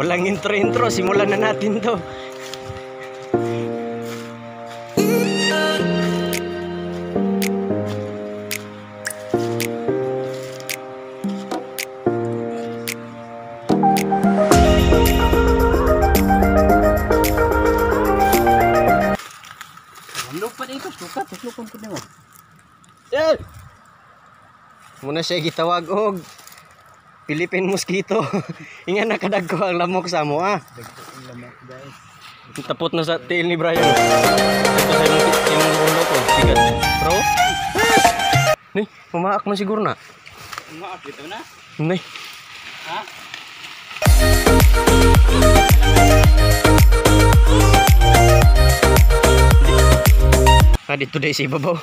Walang intro-intro, simulan na natin to. Lupa dito, sukat, tuklupon ko nimo. Muna siya gitawag og Philippine mosquito. Inga nakadagko ang lamok sa mo ah. Lamok guys. Tapot na sa tail ni Brian. Ito sa imong ulo ko. Sigat. Bro. Ni, pumaak man siguro na. Umaak dito na? Ni. Ha? Dito day si ibabaw.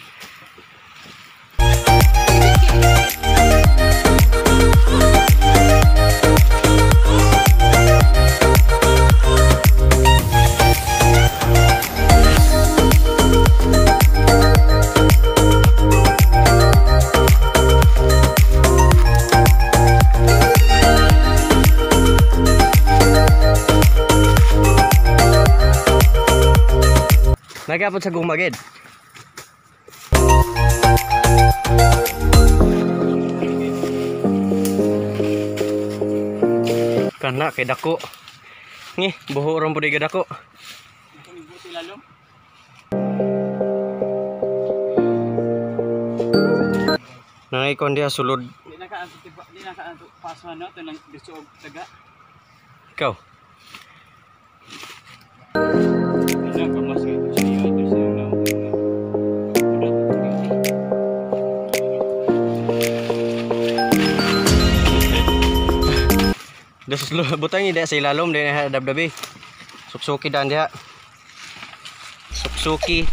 Nagapot sa gumagid. Kana kay dako. Ngi, buho ron pud dako. Buti lalong. Nangay kon dia sulod. Di na ka paso no to nang biso og taga. Ikaw. Ina ka mas ito siya ito siya na. Das lu butang ida sa ilalom din dabdabi. Suksuki dan dia. Suksuki.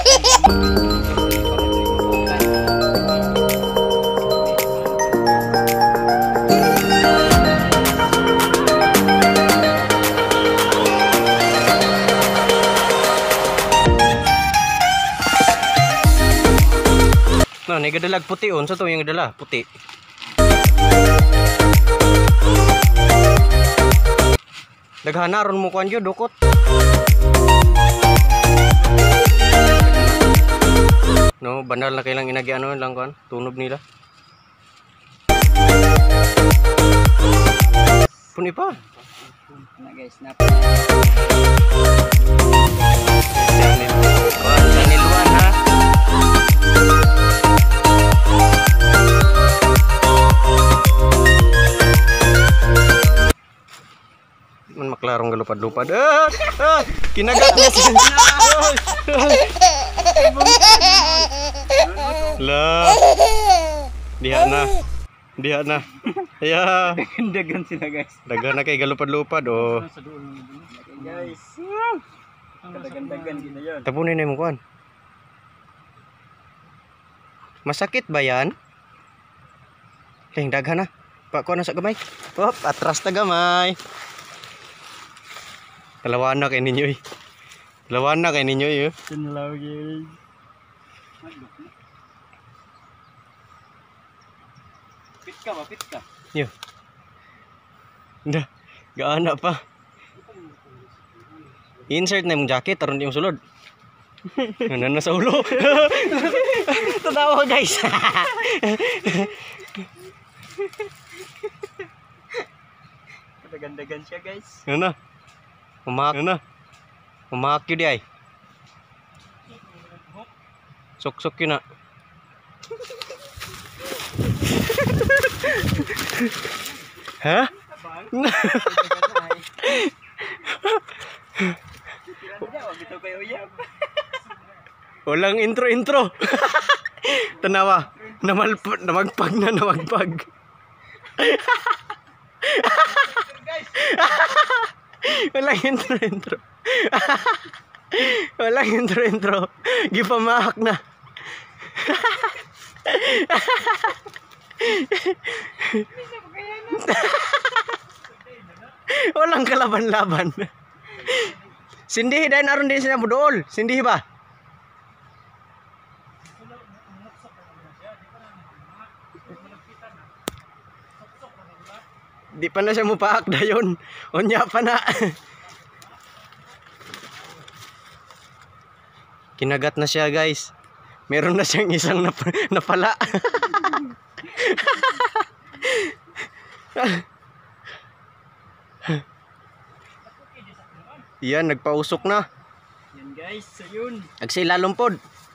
No, ni gadalag puti on sa to yung dala puti. Daghana ron mo kuan jud dukot. No, banal na kailang inagi ano lang kuan, tunob nila. Puni pa. Na guys, na. Daniluan ha. Man maklarong galupad-lupad. Kinagat niya siya. La. Diha na. Diha na. Ya. Dagan sila guys. Dagan na kay galupad-lupad oh. Sa duol ng guys. Dagan-dagan gina yon. Tapunin na mo kuan. Masakit ba yan? Ting daghan na. Pa kuan na sa gamay. Hop, atras ta gamay. Dalawa na kay ninyo eh. Dalawa na kay ninyo eh. Tinlaw guys. Pit ka ba? Pit ka? Yo. Nda, gaana pa. Insert na yung jacket, taron yung sulod. Nanan na sa ulo. Tatawa guys. Dagan-dagan siya guys. Ano? Umak na. Umak yun di ay. Sok-sok yun na. Ha? Walang intro-intro. Tanawa. Namagpag na namagpag. Walang intro-intro. Walang intro-intro. Gipamaak na. Walang kalaban-laban. Sindihi dahil naroon din sila budol. Sindihi ba? Di pa na siya mupaak dayon. Unya pa na. Kinagat na siya, guys. Meron na siyang isang napala. Yan, nagpausok na. Yan guys, so yun. Nagsilalom pod.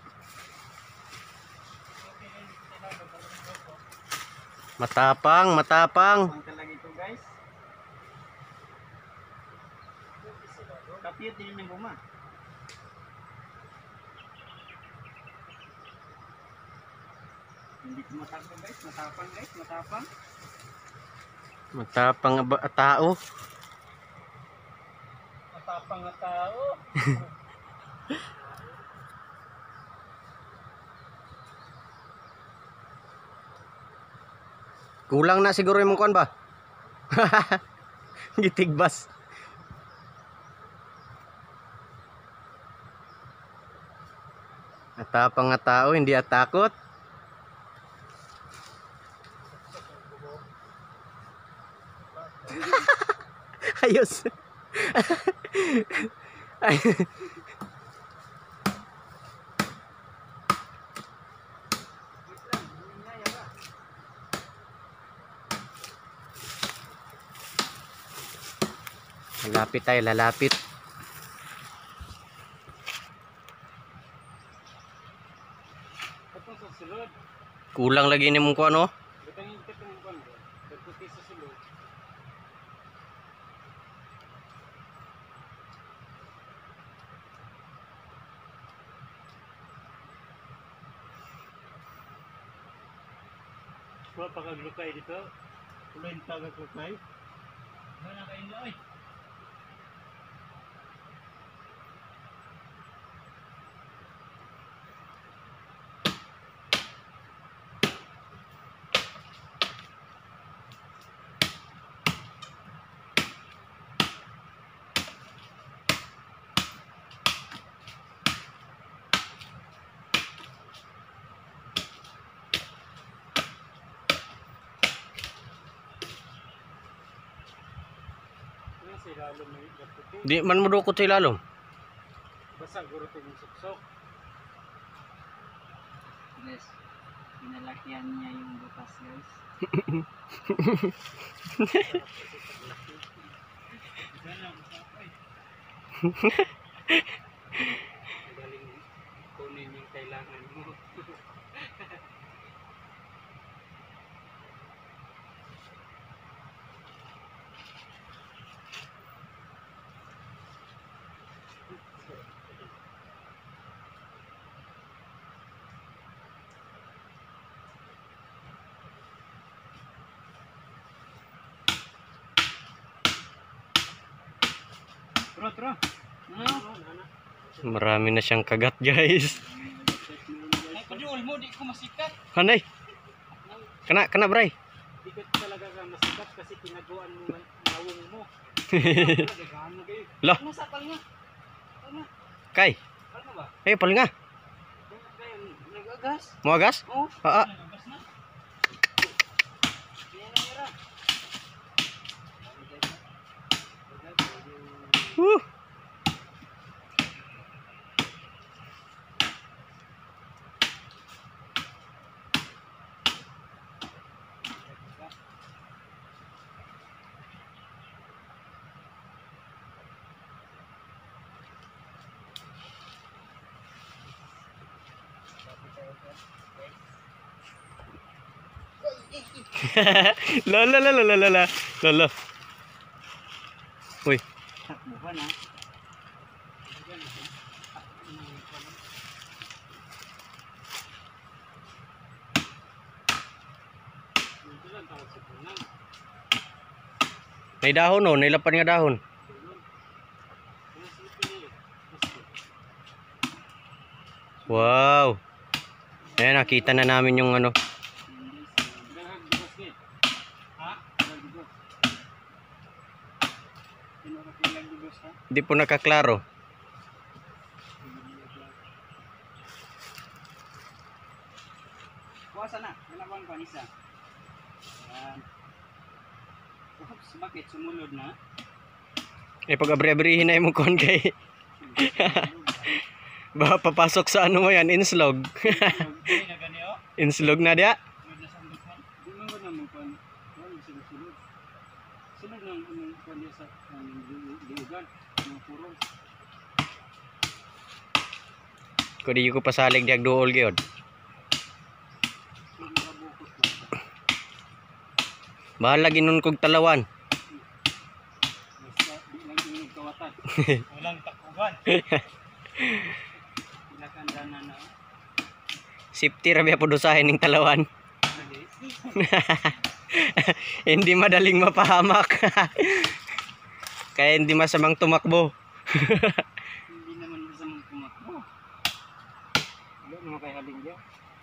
Matapang, matapang. Ang talaga ito guys. Kapiyot din yung buma. Hindi ko matapang guys, matapang guys, matapang. Matapang tao. Matapang na tao. Kulang na siguro yung kuan ba? Gitigbas. Matapang nga tao, hindi atakot. Ayos. Ay. Lalapit tayo, lalapit. Katong sa sulod. Kulang lagi ni mong kuan, no? Gatangin kita ng kuan. Pagputi sa sulod. Kuha pa kaglukay dito. Kuloy yung tagaglukay. Ano na kain oy? Sa ilalom may gaputi. Di man mo dukot sa ilalom. Basta guro ito yung suksok. Yes. Pinalakyan niya yung butas guys. Galing kunin yung kailangan mo. Tro. Marami na siyang kagat, guys. Ay, padul mo, di ko masikat. Hanay. Kana bray. Di ko talaga ka masikat kasi pinagawan mo nawong mo. Lah, Ano sa pal nga? Ano? kay. Ano ba? Eh, pal nga. Nag-agas? Mo agas? Oo. Ah. Nag-agas na? Yan ang hira. Woo. Lala. Uy, Takbo ka na. may dahon oh, nailapan nga dahon. Wow. Ayan, nakita na namin yung ano. Hindi po nakaklaro. Kuha sana, nalabang pa nisa. Yan. Bakit sumunod na? Eh pag abri-abrihin na yung kon kay ba papasok sa ano mo yan, inslog. Hindi na gani oh. Inslog na dia. Sunod na sa ambukan. Di man ba naman kan? Wala sunod. Sunod nang anong kanya sa liugan ng purong. Ko di ko pasalig diag duol gyud. Sunod na bukot na. Bahala ginon kog talawan. Basta di lang inog kawatan. Walang takugan. Pinakandana na. Safety ra biya pudusahin ning talawan. Hindi madaling mapahamak. Kaya hindi masamang tumakbo. Hindi naman masamang tumakbo. Wala naman kay haling dia.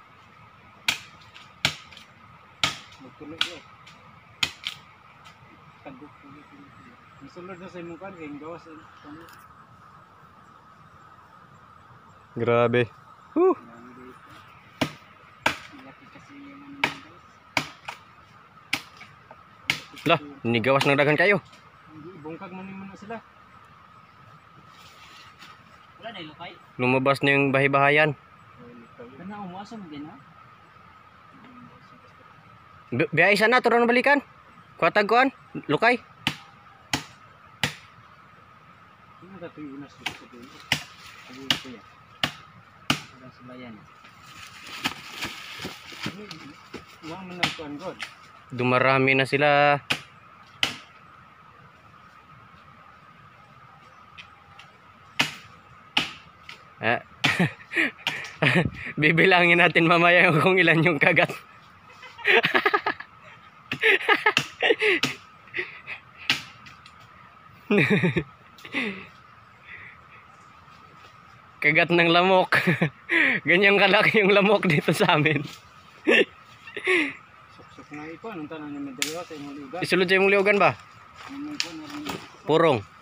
Magtulog dia. Tagok. Masulod na sa imong kan kay gawas kami. Grabe. Huh. Malaki kasi yung ano guys. Lah, nigawas ng dagan kayo. Hindi bungkag man na sila. Wala na ilukay. Lumabas na yung bahay-bahayan. Kana umasa mo din ha. Biyay sana turon balikan. Kuatag kuan, lukay. Ano ka tuyo na sa tuyo? Ano ito ya? Ada sebayan. Wala man ang kuan god. Dumarami na sila. Ah. Bibilangin natin mamaya kung ilan yung kagat. Kagat ng lamok. Ganyang kalaki yung lamok dito sa amin. Sok-sok na iko anong tanan ni Medrio sa imong lugar. Isulod sa imong liugan ba? Imong kuan Purong.